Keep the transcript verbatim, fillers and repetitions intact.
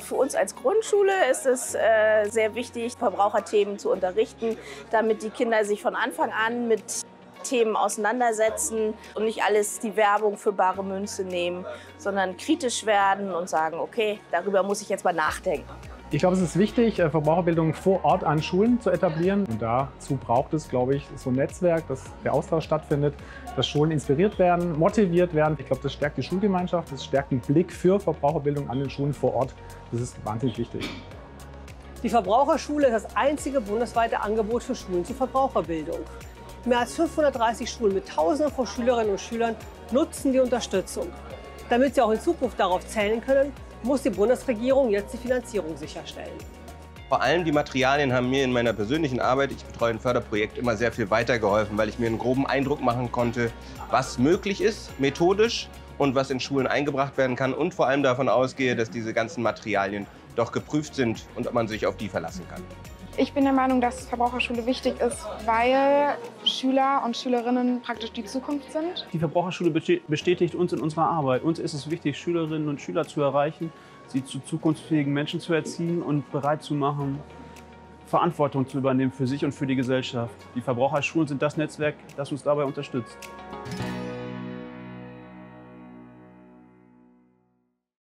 Für uns als Grundschule ist es äh, sehr wichtig, Verbraucherthemen zu unterrichten, damit die Kinder sich von Anfang an mit Themen auseinandersetzen und nicht alles die Werbung für bare Münze nehmen, sondern kritisch werden und sagen, okay, darüber muss ich jetzt mal nachdenken. Ich glaube, es ist wichtig, Verbraucherbildung vor Ort an Schulen zu etablieren. Und dazu braucht es, glaube ich, so ein Netzwerk, dass der Austausch stattfindet, dass Schulen inspiriert werden, motiviert werden. Ich glaube, das stärkt die Schulgemeinschaft, das stärkt den Blick für Verbraucherbildung an den Schulen vor Ort. Das ist wahnsinnig wichtig. Die Verbraucherschule ist das einzige bundesweite Angebot für Schulen zur Verbraucherbildung. Mehr als fünfhundertdreißig Schulen mit Tausenden von Schülerinnen und Schülern nutzen die Unterstützung. Damit sie auch in Zukunft darauf zählen können, muss die Bundesregierung jetzt die Finanzierung sicherstellen. Vor allem die Materialien haben mir in meiner persönlichen Arbeit, ich betreue ein Förderprojekt, immer sehr viel weitergeholfen, weil ich mir einen groben Eindruck machen konnte, was möglich ist, methodisch und was in Schulen eingebracht werden kann und vor allem davon ausgehe, dass diese ganzen Materialien doch geprüft sind und man sich auf die verlassen kann. Ich bin der Meinung, dass Verbraucherschule wichtig ist, weil Schüler und Schülerinnen praktisch die Zukunft sind. Die Verbraucherschule bestätigt uns in unserer Arbeit. Uns ist es wichtig, Schülerinnen und Schüler zu erreichen, sie zu zukunftsfähigen Menschen zu erziehen und bereit zu machen, Verantwortung zu übernehmen für sich und für die Gesellschaft. Die Verbraucherschulen sind das Netzwerk, das uns dabei unterstützt.